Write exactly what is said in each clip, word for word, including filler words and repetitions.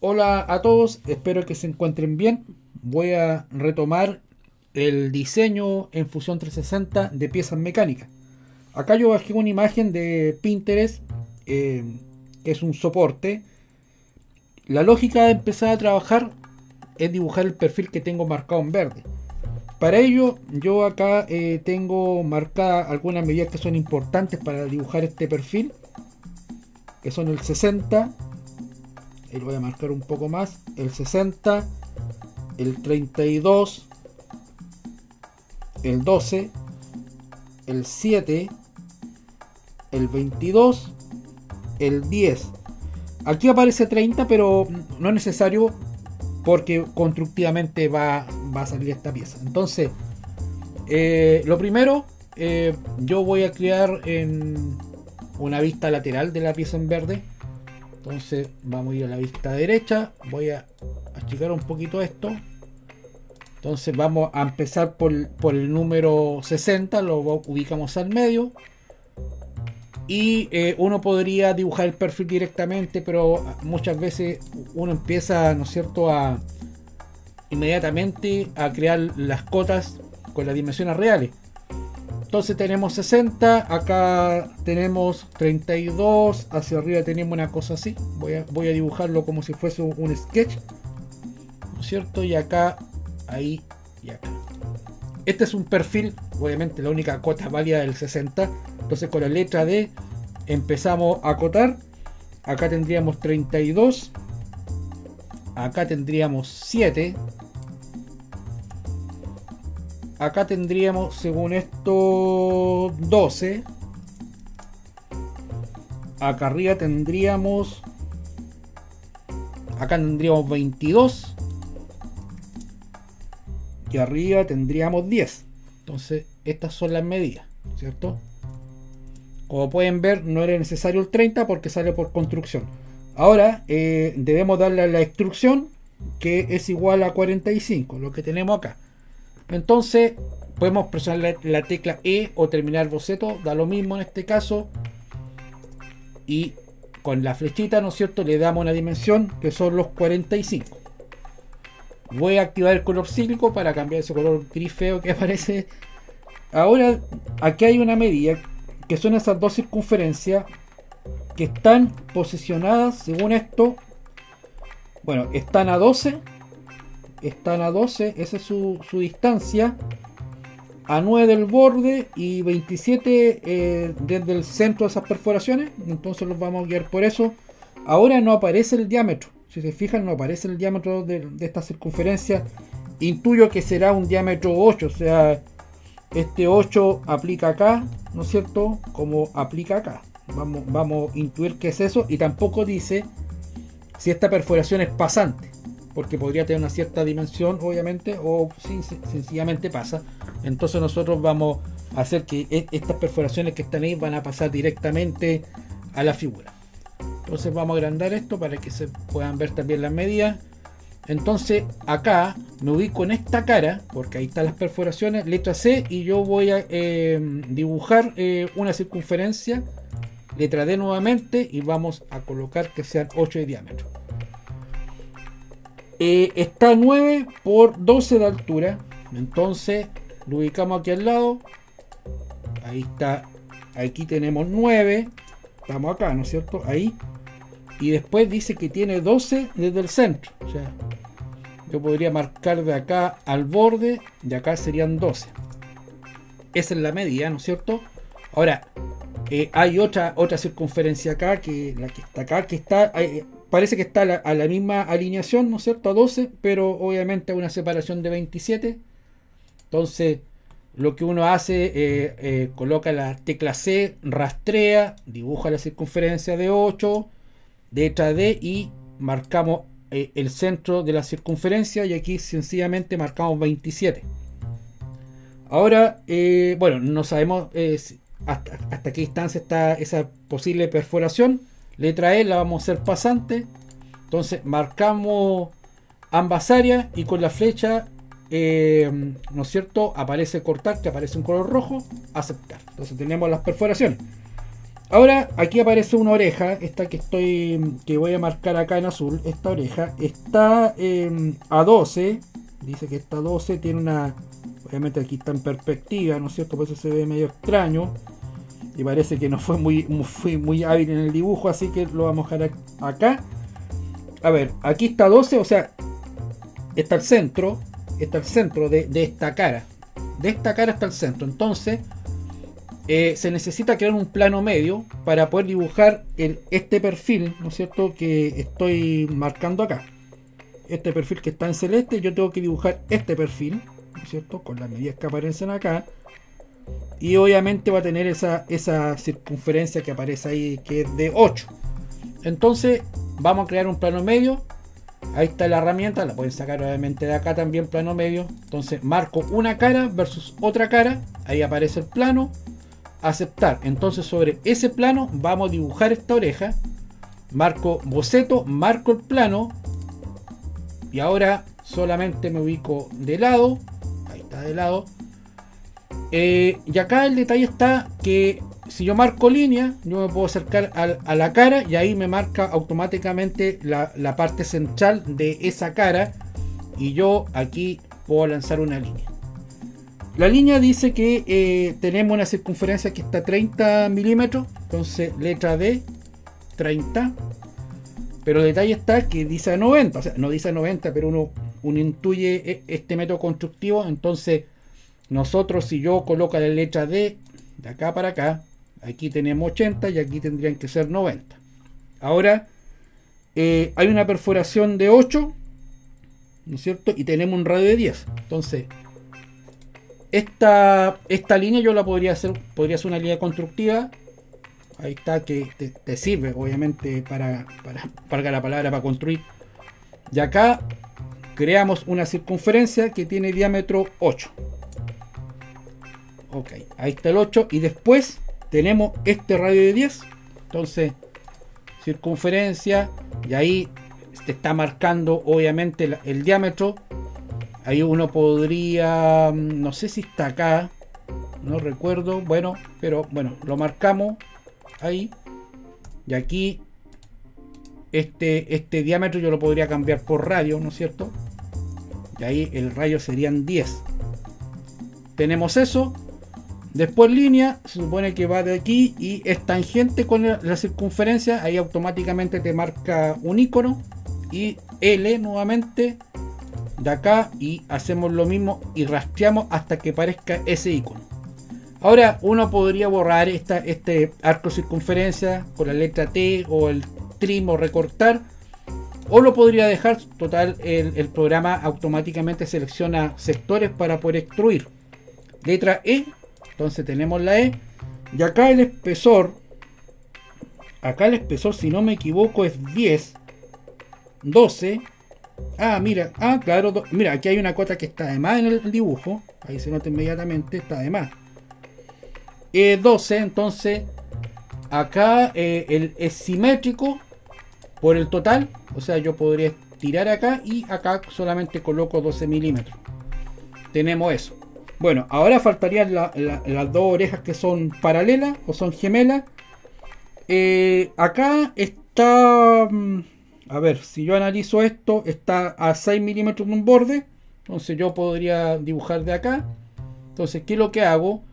Hola a todos, espero que se encuentren bien. Voy a retomar el diseño en Fusion trescientos sesenta de piezas mecánicas. Acá yo bajé una imagen de Pinterest, eh, que es un soporte. La lógica de empezar a trabajar es dibujar el perfil que tengo marcado en verde. Para ello, yo acá eh, tengo marcadas algunas medidas que son importantes para dibujar este perfil, que son el sesenta. Y lo voy a marcar un poco más, el sesenta, el treinta y dos, el doce, el siete, el veintidós, el diez. Aquí aparece treinta, pero no es necesario porque constructivamente va, va a salir esta pieza. Entonces, eh, lo primero, eh, yo voy a crear en una vista lateral de la pieza en verde. Entonces vamos a ir a la vista derecha, voy a achicar un poquito esto. Entonces vamos a empezar por, por el número sesenta, lo ubicamos al medio. Y eh, uno podría dibujar el perfil directamente, pero muchas veces uno empieza, ¿no es cierto?, a inmediatamente a crear las cotas con las dimensiones reales. Entonces tenemos sesenta, acá tenemos treinta y dos, hacia arriba tenemos una cosa así. Voy a, voy a dibujarlo como si fuese un, un sketch, ¿no es cierto? Y acá, ahí y acá. Este es un perfil, obviamente la única cota válida del sesenta. Entonces con la letra D empezamos a acotar. Acá tendríamos treinta y dos, acá tendríamos siete. Acá tendríamos, según esto, doce. Acá arriba tendríamos... Acá tendríamos veintidós. Y arriba tendríamos diez. Entonces, estas son las medidas, ¿cierto? Como pueden ver, no era necesario el treinta porque sale por construcción. Ahora, eh, debemos darle a la instrucción que es igual a cuarenta y cinco, lo que tenemos acá. Entonces podemos presionar la, la tecla E o terminar boceto, da lo mismo en este caso, y con la flechita, ¿no es cierto?, le damos una dimensión que son los cuarenta y cinco. Voy a activar el color cíclico para cambiar ese color gris feo que aparece. Ahora aquí hay una medida que son esas dos circunferencias que están posicionadas, según esto, bueno, están a doce. Están a doce, esa es su, su distancia, a nueve del borde y veintisiete eh, desde el centro de esas perforaciones. Entonces los vamos a guiar por eso. Ahora no aparece el diámetro, si se fijan no aparece el diámetro de, de esta circunferencia. Intuyo que será un diámetro ocho, o sea, este ocho aplica acá, ¿no es cierto?, como aplica acá. Vamos, vamos a intuir que es eso, y tampoco dice si esta perforación es pasante, porque podría tener una cierta dimensión, obviamente, o sin, sencillamente pasa. Entonces nosotros vamos a hacer que estas perforaciones que están ahí van a pasar directamente a la figura. Entonces vamos a agrandar esto para que se puedan ver también las medidas. Entonces acá me ubico en esta cara, porque ahí están las perforaciones, letra C, y yo voy a eh, dibujar eh, una circunferencia, letra D nuevamente, y vamos a colocar que sean ocho de diámetro. Eh, está nueve por doce de altura, entonces lo ubicamos aquí al lado. Ahí está, aquí tenemos nueve, estamos acá, ¿no es cierto? Ahí, y después dice que tiene doce desde el centro, o sea, yo podría marcar de acá al borde, de acá serían doce. Esa es la medida, ¿no es cierto? Ahora, eh, hay otra, otra circunferencia acá, que la que está acá, que está... Eh, parece que está a la, a la misma alineación, ¿no es cierto?, a doce, pero obviamente una separación de veintisiete. Entonces, lo que uno hace, eh, eh, coloca la tecla C, rastrea, dibuja la circunferencia de ocho, letra D, y marcamos eh, el centro de la circunferencia, y aquí sencillamente marcamos veintisiete. Ahora, eh, bueno, no sabemos eh, hasta, hasta qué distancia está esa posible perforación. Letra E la vamos a hacer pasante. Entonces marcamos ambas áreas y con la flecha, eh, ¿no es cierto?, aparece cortar, que aparece un color rojo, aceptar. Entonces tenemos las perforaciones. Ahora aquí aparece una oreja, esta que estoy, que voy a marcar acá en azul. Esta oreja está eh, a doce, dice que está a doce, tiene una, obviamente aquí está en perspectiva, ¿no es cierto? Por eso se ve medio extraño y parece que no fue muy, muy, fui muy hábil en el dibujo, así que lo vamos a dejar acá. A ver, aquí está doce, o sea, está el centro, está el centro de, de esta cara, de esta cara está el centro. Entonces eh, se necesita crear un plano medio para poder dibujar el, este perfil, ¿no es cierto?, que estoy marcando acá. Este perfil que está en celeste, yo tengo que dibujar este perfil, ¿no es cierto?, con las medidas que aparecen acá. Y obviamente va a tener esa, esa circunferencia que aparece ahí, que es de ocho. Entonces vamos a crear un plano medio. Ahí está la herramienta, la pueden sacar obviamente de acá también, plano medio. Entonces marco una cara versus otra cara, ahí aparece el plano, aceptar. Entonces sobre ese plano vamos a dibujar esta oreja, marco boceto, marco el plano y ahora solamente me ubico de lado, ahí está de lado. Eh, y acá el detalle está que si yo marco línea, yo me puedo acercar a, a la cara y ahí me marca automáticamente la, la parte central de esa cara y yo aquí puedo lanzar una línea. La línea dice que eh, tenemos una circunferencia que está a treinta milímetros, entonces letra D, treinta, pero el detalle está que dice a noventa, o sea, no dice a noventa, pero uno, uno intuye este método constructivo. Entonces nosotros, si yo coloco la letra D de acá para acá, aquí tenemos ochenta y aquí tendrían que ser noventa. Ahora eh, hay una perforación de ocho, ¿no es cierto? Y tenemos un radio de diez. Entonces esta, esta línea yo la podría hacer, podría ser una línea constructiva. Ahí está, que te, te sirve obviamente para, para, para la palabra, para construir. Y acá creamos una circunferencia que tiene diámetro ocho. Ok, ahí está el ocho y después tenemos este radio de diez. Entonces circunferencia, y ahí te está marcando obviamente el, el diámetro. Ahí uno podría, no sé si está acá, no recuerdo, bueno, pero bueno, lo marcamos ahí. Y aquí este, este diámetro yo lo podría cambiar por radio, ¿no es cierto? Y ahí el radio serían diez. Tenemos eso. Después línea, se supone que va de aquí y es tangente con la circunferencia, ahí automáticamente te marca un icono y L nuevamente de acá y hacemos lo mismo y rastreamos hasta que aparezca ese icono. Ahora uno podría borrar esta, este arco circunferencia con la letra T o el trim o recortar, o lo podría dejar total, el, el programa automáticamente selecciona sectores para poder extruir. Letra E. Entonces tenemos la E y acá el espesor, acá el espesor si no me equivoco es diez, doce. Ah, mira, ah, claro, do, mira, aquí hay una cota que está de más en el dibujo, ahí se nota inmediatamente, está de más. Eh, doce, entonces acá eh, el, es simétrico por el total, o sea, yo podría tirar acá y acá solamente coloco doce milímetros. Tenemos eso. Bueno, ahora faltarían la, la, las dos orejas que son paralelas o son gemelas. Eh, acá está, a ver, si yo analizo esto, está a seis milímetros de un borde. Entonces yo podría dibujar de acá. Entonces, ¿qué es lo que hago?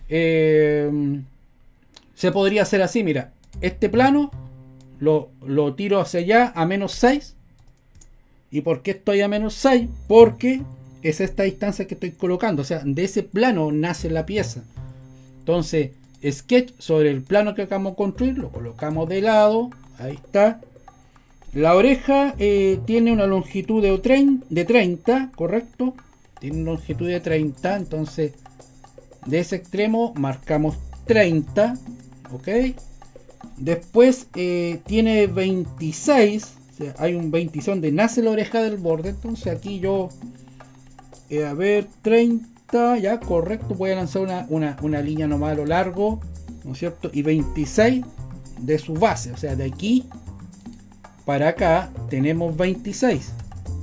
Eh, se podría hacer así, mira, este plano lo, lo tiro hacia allá a menos seis. ¿Y por qué estoy a menos seis? Porque es esta distancia que estoy colocando, o sea, de ese plano nace la pieza. Entonces, sketch sobre el plano que acabamos de construir, lo colocamos de lado, ahí está. La oreja eh, tiene una longitud de, de treinta, correcto, tiene una longitud de treinta, entonces de ese extremo marcamos treinta, ok. Después eh, tiene veintiséis, o sea, hay un veintiséis donde nace la oreja del borde, entonces aquí yo Eh, a ver, treinta, ya, correcto, voy a lanzar una, una, una línea nomás a lo largo, ¿no es cierto? Y veintiséis de su base, o sea, de aquí para acá tenemos veintiséis.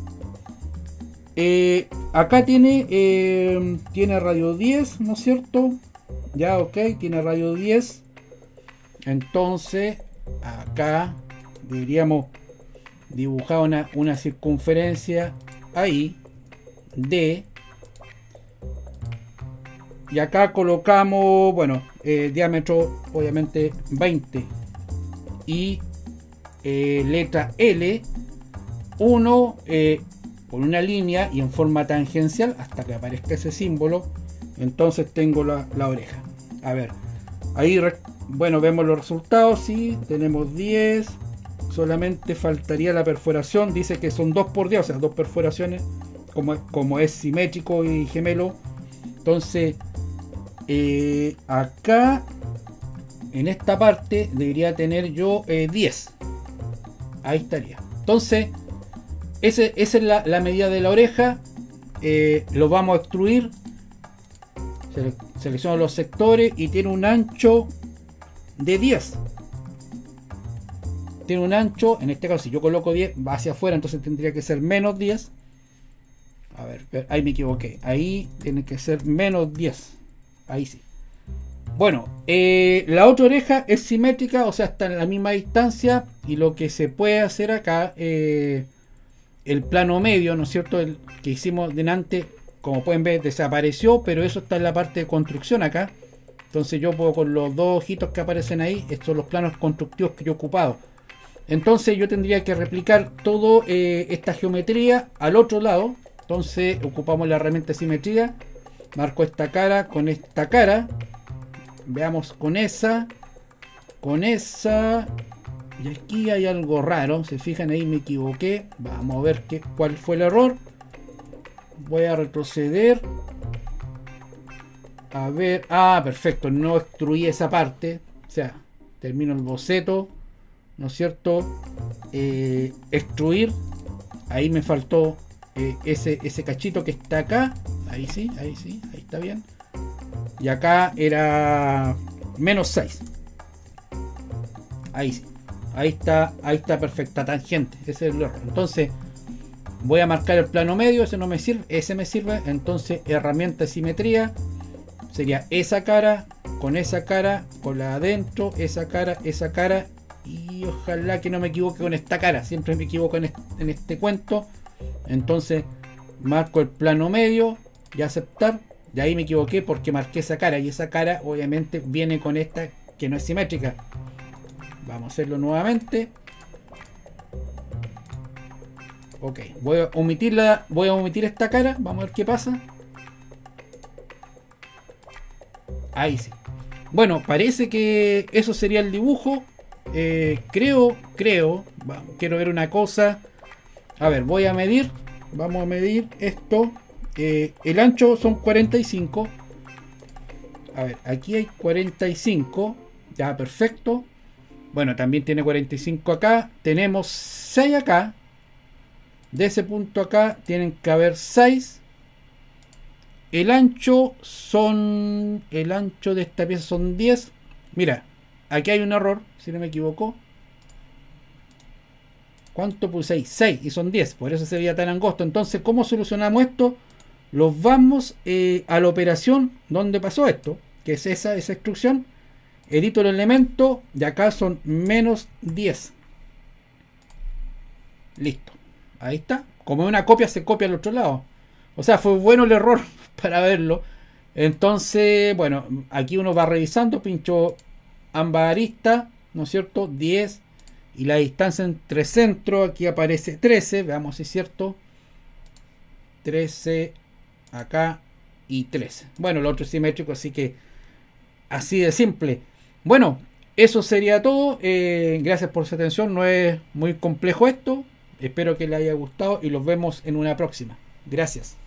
Eh, acá tiene, eh, tiene radio diez, ¿no es cierto? Ya, ok, tiene radio diez. Entonces acá deberíamos dibujar una, una circunferencia ahí de, y acá colocamos, bueno, eh, diámetro obviamente veinte y eh, letra L uno eh, con una línea y en forma tangencial hasta que aparezca ese símbolo. Entonces tengo la, la oreja. A ver, ahí bueno, vemos los resultados. Sí, tenemos diez. Solamente faltaría la perforación. Dice que son dos por diez, o sea, dos perforaciones, como, como es simétrico y gemelo. Entonces eh, acá en esta parte debería tener yo eh, diez. Ahí estaría. Entonces ese, esa es la, la medida de la oreja. Eh, lo vamos a extruir. Sele selecciono los sectores y tiene un ancho de diez. Tiene un ancho, en este caso si yo coloco diez va hacia afuera, entonces tendría que ser menos diez. A ver, ahí me equivoqué. Ahí tiene que ser menos diez. Ahí sí. Bueno, eh, la otra oreja es simétrica, o sea, está en la misma distancia. Y lo que se puede hacer acá, eh, el plano medio, ¿no es cierto? El que hicimos delante, como pueden ver, desapareció, pero eso está en la parte de construcción acá. Entonces yo puedo, con los dos ojitos que aparecen ahí, estos son los planos constructivos que yo he ocupado. Entonces yo tendría que replicar toda eh, esta geometría al otro lado. Entonces ocupamos la herramienta de simetría. Marco esta cara con esta cara. Veamos con esa. Con esa. Y aquí hay algo raro. Se fijan ahí, me equivoqué. Vamos a ver qué, cuál fue el error. Voy a retroceder. A ver. Ah, perfecto. No extruí esa parte. O sea, termino el boceto, ¿no es cierto? Eh, extruir. Ahí me faltó eh, ese, ese cachito que está acá. Ahí sí, ahí sí, ahí está bien. Y acá era menos seis. Ahí sí. Ahí está, ahí está perfecta tangente. Ese es el error. Entonces voy a marcar el plano medio. Ese no me sirve, ese me sirve. Entonces herramienta de simetría. Sería esa cara con esa cara, con la adentro, esa cara, esa cara. Y ojalá que no me equivoque con esta cara. Siempre me equivoco en este, en este cuento. Entonces marco el plano medio y aceptar. Y ahí me equivoqué porque marqué esa cara. Y esa cara obviamente viene con esta que no es simétrica. Vamos a hacerlo nuevamente. Ok, voy a omitirla. Voy a omitir esta cara. Vamos a ver qué pasa. Ahí sí. Bueno, parece que eso sería el dibujo. Eh, creo, creo. Vamos, quiero ver una cosa. A ver, voy a medir. Vamos a medir esto. Eh, el ancho son cuarenta y cinco. A ver, aquí hay cuarenta y cinco. Ya, perfecto. Bueno, también tiene cuarenta y cinco acá. Tenemos seis acá. De ese punto acá tienen que haber seis. El ancho son... El ancho de esta pieza son diez. Mira, aquí hay un error, si no me equivoco. ¿Cuánto puse ahí? seis y son diez. Por eso se veía tan angosto. Entonces, ¿cómo solucionamos esto? Los vamos eh, a la operación donde pasó esto, que es esa, esa instrucción. Edito el elemento y acá son menos diez. Listo. Ahí está. Como una copia, se copia al otro lado. O sea, fue bueno el error para verlo. Entonces, bueno, aquí uno va revisando. Pincho ambas aristas, ¿no es cierto? diez. Y la distancia entre centros, aquí aparece trece. Veamos si es cierto. trece acá y trece. Bueno, el otro es simétrico, así que así de simple. Bueno, eso sería todo. Eh, gracias por su atención. No es muy complejo esto. Espero que les haya gustado y los vemos en una próxima. Gracias.